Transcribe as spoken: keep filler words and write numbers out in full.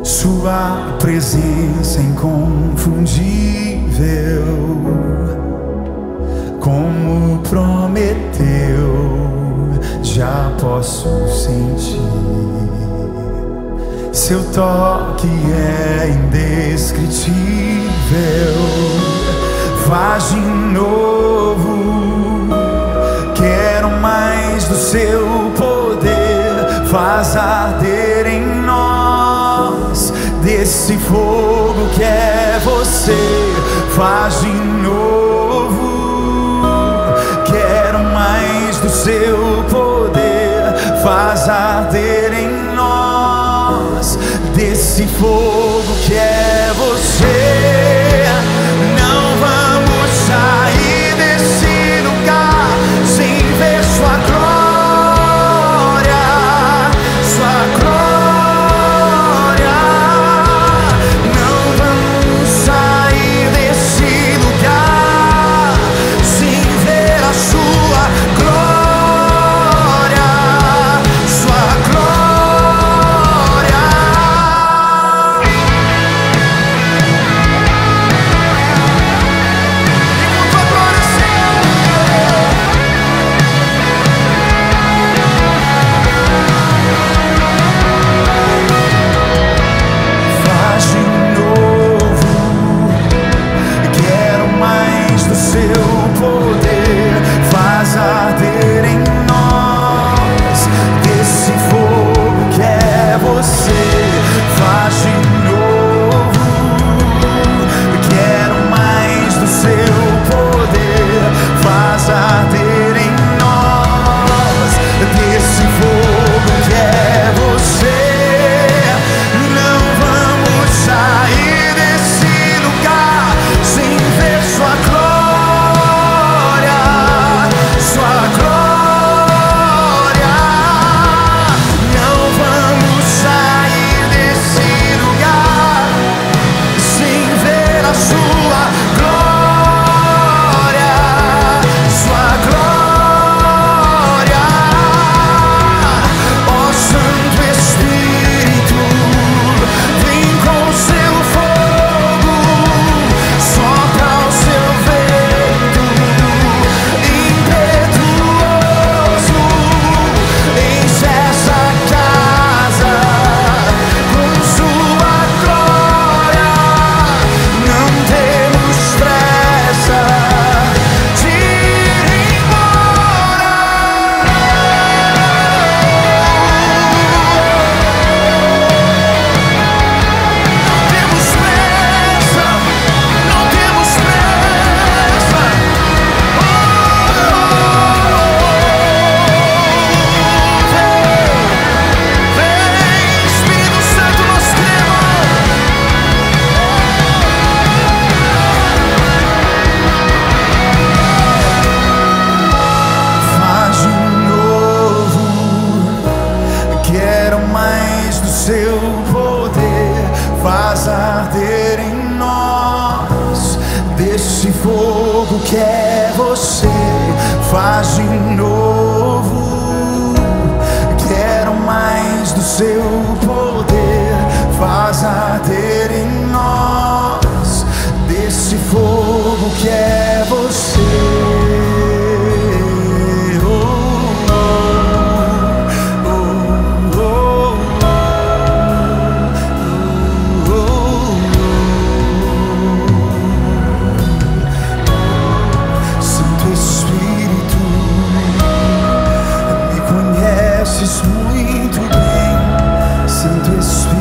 Sua presença inconfundível, como prometeu, já posso sentir. Seu toque é indescritível, faz de novo. Quero mais do seu poder, faz arder em nós desse fogo que é você. Faz de novo. Quero mais do seu poder, faz arder em nós desse fogo que é você. Não vamos sair desse lugar sem ver sua glória, sua glória. Não vamos sair desse lugar sem ver a sua glória, sua glória. Faz de novo. Quero mais do seu poder, faz arder em nós desse fogo que é você. Faz de novo. Quero mais do seu poder, faz arder em nós desse fogo que é você. Não vamos sair desse lugar sem ver sua glória, sua glória. Não vamos sair desse lugar sem ver a sua glória, sua glória. Ó Santo Espírito, vem com seu fogo, sopra o seu vento impetuoso, enche essa casa com sua glória. Não temos pressa de ir embora. Temos pressa, não temos pressa. Oh, vem, Espírito Santo, nós cremos. Faz de novo. Quero mais do seu poder, faz arder em nós desse fogo que é você. Faz de novo. Quero mais do seu poder, faz arder em nós desse fogo que é você. Oh, oh, oh, oh, oh, oh. Santo Espírito, me conheces muito bem. Santo Espírito,